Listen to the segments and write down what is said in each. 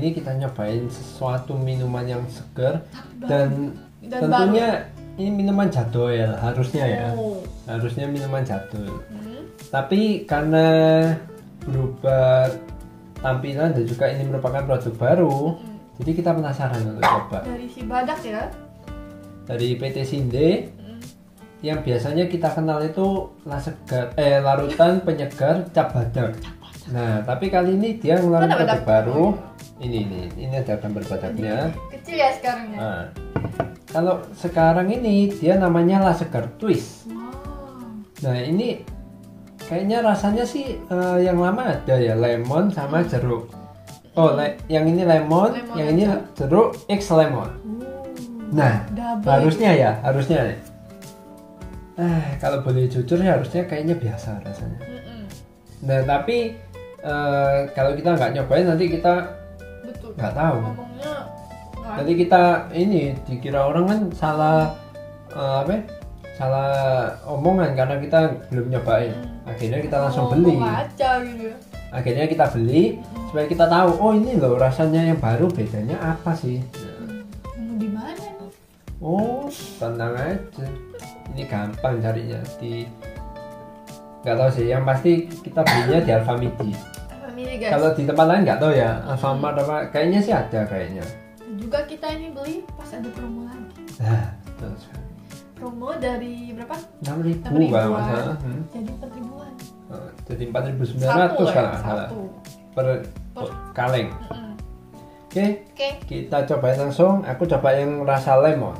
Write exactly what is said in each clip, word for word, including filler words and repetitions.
ini kita nyobain sesuatu minuman yang segar dan, dan tentunya baru. Ini minuman jadul ya, harusnya ya. Oh. Harusnya minuman jadul. Hmm. Tapi karena berubah tampilan dan juga ini merupakan produk baru, hmm. jadi kita penasaran untuk coba. Dari si Badak ya? Dari P T Sinde. Yang biasanya kita kenal itu lasegar, eh larutan penyegar cap badak. Nah, tapi kali ini dia ngeluarin produk baru. Ini ini ini ada gambar badaknya. Kecil ya sekarang ya. Nah, kalau sekarang ini dia namanya lasegar twist. Wow. Nah, ini kayaknya rasanya sih uh, yang lama ada ya, lemon sama jeruk. Oh, le yang ini lemon, lemon yang ini jeruk X lemon. Uh, nah, harusnya ya, harusnya. Eh, kalau boleh jujur ya harusnya kayaknya biasa rasanya. Mm-mm. Nah tapi uh, kalau kita nggak nyobain nanti kita nggak tahu. Ngomongnya, nanti kita ini dikira orang kan salah uh, apa? Salah omongan karena kita belum nyobain. Mm. Akhirnya kita langsung beli. Aja, gitu. Akhirnya kita beli mm. supaya kita tahu. Oh ini loh rasanya yang baru, bedanya apa sih? Nah. Di mana nih? Oh tenang aja. Ini gampang carinya di nggak tahu sih, yang pasti kita belinya di Alfamidi. Alfamidi guys. Kalau di tempat lain nggak tahu ya, Alfamart apa kayaknya sih ada kayaknya. Dan juga kita ini beli pas ada promo lagi. Nah, terus promo dari berapa? enam ribu kalau nggak salah. Hmm. Jadi empat ribuan. Oh, jadi empat ribu sembilan ratus kalau nggak salah. Per, per kaleng. Oke, mm-hmm. okay. okay. Kita cobain langsung. Aku coba yang rasa lemon.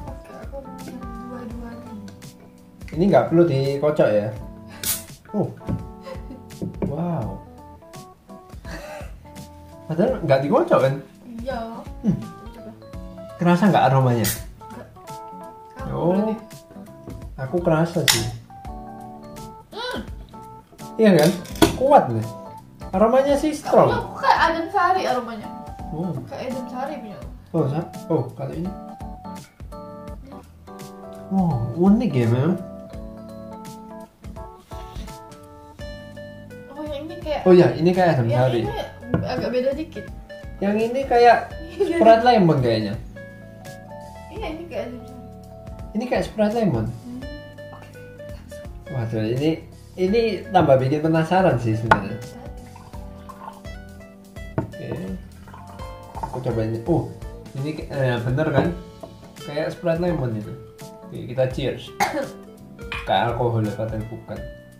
Ini nggak perlu dikocok ya. Oh, wow. Padahal nggak dikocok kan? Iya. Hmm. Kerasa nggak aromanya? Nggak. Oh, berarti. Aku kerasa sih. Hmm. Iya kan? Kuat nih. Aromanya sih strong. Aku kayak adem sari aromanya. Oh. Kayak adem sari punya. Oh, oh kalau ini. Oh, unik ya memang. Oh ya, ini kayak adem sari. Yang ini agak beda dikit. Yang ini kayak Sprite lemon kayaknya. Iya, ini kayak adem sari. Ini kayak Sprite lemon. Hmm. Okay. Waduh, ini ini tambah bikin penasaran sih sebenarnya. Oke, aku coba ini. Oh, ini eh, bener kan? Kayak Sprite lemon itu. Oke, kita cheers. Kayak alkohol padahal bukan.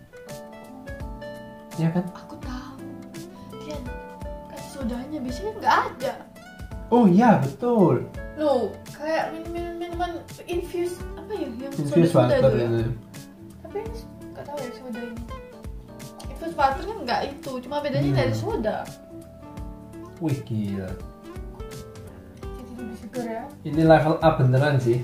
Iya kan? Aku tahu. Dia kayak sodanya biasanya nggak ada. Oh iya betul. Loh, kayak minuman minuman infuse apa ya yang infuse soda water ya? itu. Tapi ini nggak tahu ya soda ini. Infuse water kan nggak itu, cuma bedanya hmm. dari soda. Wih gila. Jadi lebih segar ya. Ini level up beneran sih.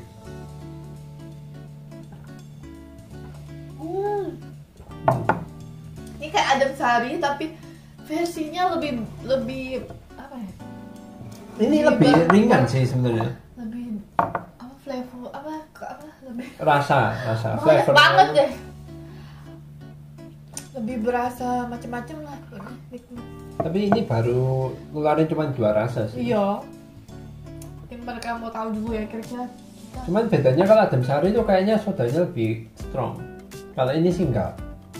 Hmm. Ini kayak adem sari tapi versinya lebih lebih apa ya? Ini lebih, lebih ringan sih sebenarnya. Lebih apa flavor apa apa lebih rasa rasa flavor banget deh. Lebih berasa macam-macam lah nikmat. Tapi ini baru ngeluarin cuma dua rasa sih. Iya. Mungkin mereka mau tahu dulu ya kira-kira. Cuman bedanya kalau adem sari itu kayaknya sodanya lebih strong. Kalau ini sih enggak.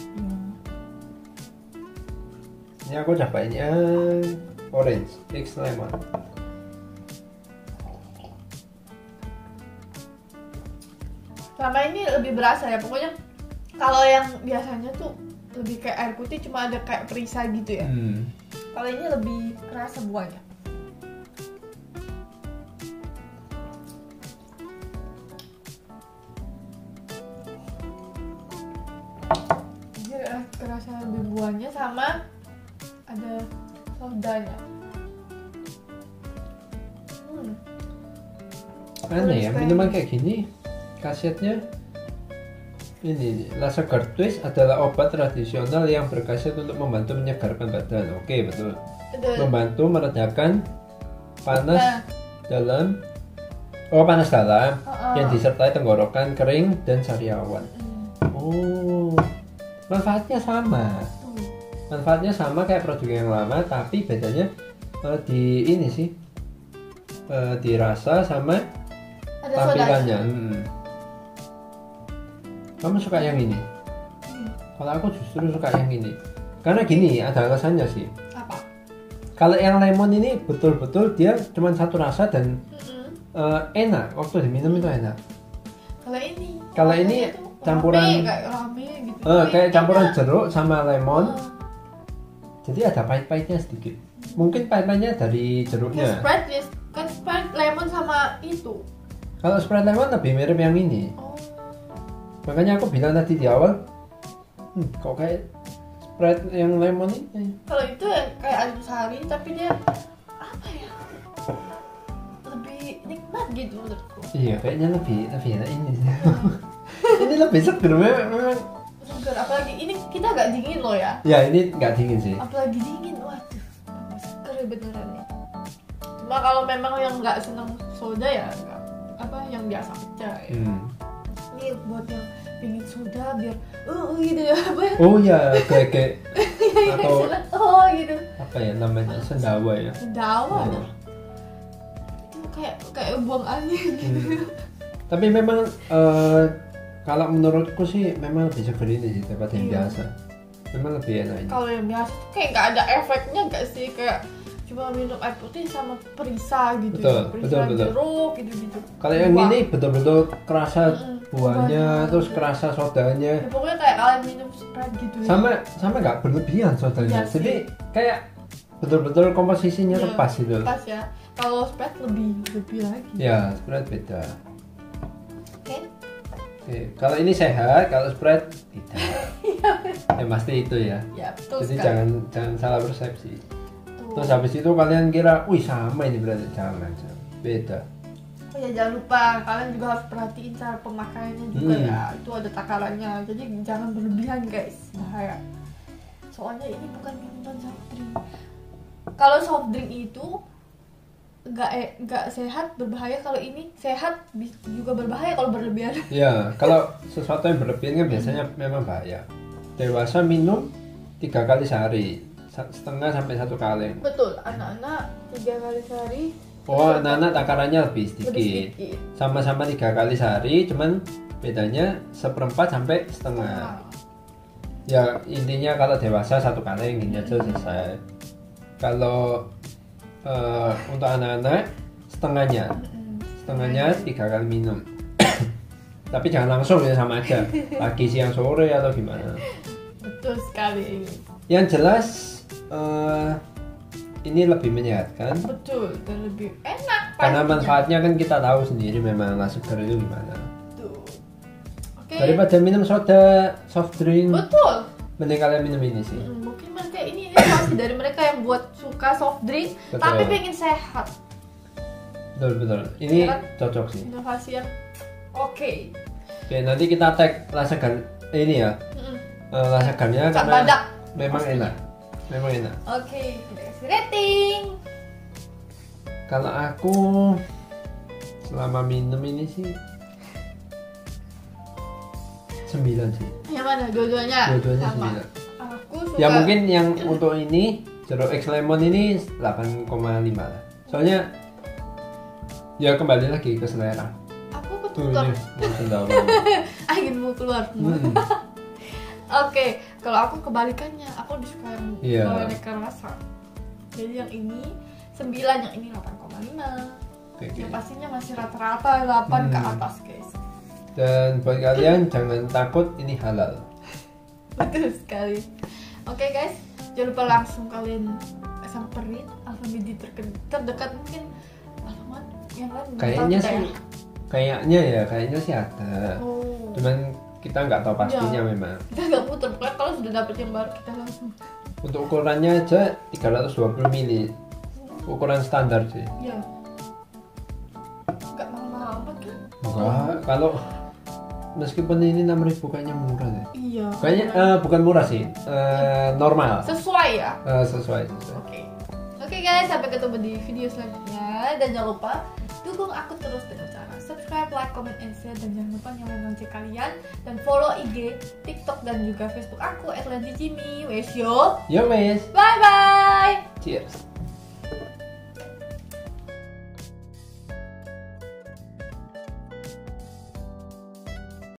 Ini aku cobain yang orange, X lemon. Selama ini lebih berasa ya, pokoknya kalau yang biasanya tuh lebih kayak air putih cuma ada kayak perisa gitu ya. Hmm. Kalau ini lebih kerasa buahnya. Jadi kerasa lebih buahnya sama ada sodanya. Hmm. Aneh ya, minuman kayak gini khasiatnya ini lasegar twist adalah obat tradisional yang berkhasiat untuk membantu menyegarkan badan. Oke, betul. Betul. Membantu meredakan panas nah. dalam oh panas dalam oh, oh. yang disertai tenggorokan kering dan sariawan. Mm. Oh, manfaatnya sama. Manfaatnya sama kayak produk yang lama, tapi bedanya uh, di ini sih uh, dirasa sama Ada tampilannya. Hmm. Kamu suka yang ini? Hmm. Kalau aku justru suka yang ini. Karena gini, ada alasannya sih. Apa? Kalau yang lemon ini betul-betul dia cuma satu rasa dan Mm-mm. uh, enak. Waktu diminum itu enak. Kalau ini. Kalau ini tuh campuran rame, kayak rame gitu. uh, kayak Enak. campuran jeruk sama lemon. Uh, Jadi ada pahit-pahitnya sedikit. Mungkin pahit-pahitnya dari kayak jeruknya. Sprite ya, kan Sprite lemon sama itu. Kalau Sprite lemon lebih mirip yang ini. Oh. Makanya aku bilang tadi di awal, hmm, kok kayak Sprite yang lemon ini. Kalau itu ya kayak ayam sari tapi dia apa ya? Lebih nikmat gitu menurutku. Iya, kayaknya lebih lebih enak ini sih. Ini lebih seger memang. memang. Seger, apalagi ini kita agak dingin loh ya. Ya ini nggak dingin sih. Apalagi dingin, waduh, seger beneran nih. Cuma kalau memang yang nggak seneng soda ya nggak, apa yang biasa aja ya. Hmm. Ini buat yang pingin soda biar uh gitu ya apa ya? Oh ya, kayak kayak atau oh gitu. apa ya namanya sendawa ya. Sendawa Oh. ya. Itu kayak kayak buang angin gitu. Hmm. Tapi memang eh, kalau menurutku sih memang lebih seger ini sih daripada yang Iya. biasa. Memang lebih enak ini. Kalau yang biasa tuh kayak nggak ada efeknya nggak sih, kayak cuma minum air putih sama perisa gitu. Betul, ya. Perisa betul, betul. jeruk gitu-gitu. Kalau yang Buah. ini betul-betul kerasa Mm-mm. buahnya, Buahnya. terus kerasa sodanya. Ya, pokoknya kayak kalian minum Sprite gitu ya. Sama sama nggak berlebihan sodanya. Iya sih. Jadi kayak betul-betul komposisinya Iya, tepas gitu. Pas ya. Kalau Sprite lebih lebih lagi. Ya, Sprite beda. Oke. Oke, kalau ini sehat, kalau Sprite tidak. Ya pasti itu ya. Ya betul Jadi sekali. jangan jangan salah persepsi. Tuh. Terus habis itu kalian kira, wih sama ini berarti jangan, jangan. Beda. Oh ya jangan lupa kalian juga harus perhatiin cara pemakaiannya juga Hmm. ya. Itu ada takarannya. Jadi jangan berlebihan guys. Bahaya. Soalnya ini bukan minuman soft drink. Kalau soft drink itu nggak eh, nggak sehat, berbahaya. Kalau ini sehat bi- juga berbahaya kalau berlebihan. Ya, kalau sesuatu yang berlebihan kan biasanya memang bahaya. Dewasa minum tiga kali sehari, sa- setengah sampai satu kaleng. Betul. Anak-anak tiga kali sehari. Oh, anak-anak takarannya lebih sedikit. Lebih sedikit. Sama-sama tiga kali sehari, cuman bedanya seperempat sampai setengah. Nah, Ya intinya kalau dewasa satu kaleng ini aja selesai. Kalau eh, untuk anak-anak setengahnya, mm-mm. setengahnya tiga kali minum. Tapi jangan langsung ya, sama aja. Pagi, siang, sore atau gimana. Betul sekali ini. Yang jelas eh, ini lebih menyehatkan. Betul dan lebih enak. Karena pastinya. manfaatnya kan kita tahu sendiri memang nasi segar itu gimana. Betul. Oke. Daripada minum soda, soft drink, Betul. mending kalian minum ini sih. Hmm, mungkin mereka ini inovasi dari mereka yang buat suka soft drink Betul. tapi pengen sehat. Betul betul. Ini Ya kan? cocok sih. Inovasi yang oke. Oke, nanti kita tag rasakan ini ya. Mm-mm. Uh, rasakannya Cak karena badak. memang Pastinya. enak. Memang enak. Oke, kita kasih rating. Kalau aku selama minum ini sih sembilan sih. Yang mana? Dua-duanya? Dua-duanya Sama. sembilan. Aku suka. Ya mungkin yang untuk ini jeruk X lemon ini delapan koma lima lah. Soalnya ya kembali lagi ke selera. Aku Tuh ketukar. ini mau sendawa. Anginmu keluar. Hmm. Oke, kalau aku kebalikannya, aku lebih suka yang Iya. beraneka rasa. Jadi yang ini sembilan, yang ini delapan koma lima. Oke, oke. Yang pastinya masih rata-rata delapan ke Hmm. atas, guys. Dan buat kalian jangan takut, ini halal. Betul sekali. Oke guys, jangan lupa langsung kalian samperin Alfamidi terke- terdekat, mungkin Alfamart yang lain belum Kayaknya tahu kita sih, kayaknya ya, kayaknya sih ada. ya. Oh. Cuman kita nggak tahu pastinya Iya. memang. Kita nggak putar, pokoknya kalau sudah dapet yang baru kita langsung. Untuk ukurannya aja tiga ratus dua puluh mili. Ukuran standar sih. Ya. Nggak mahal-mahal amat kan? Enggak, kalau meskipun ini enam ribu kayaknya murah deh. Iya. Kayaknya eh, bukan murah sih, eh, normal. Sesuai ya. Eh, sesuai, sesuai. Oke. Oke guys, sampai ketemu di video selanjutnya, dan jangan lupa dukung aku terus dengan cara subscribe, like, comment, and share, dan jangan lupa nyalain lonceng kalian dan follow I G, TikTok, dan juga Facebook aku at Lanti Jimmy. Wes yo. Yo wes, Bye bye. cheers.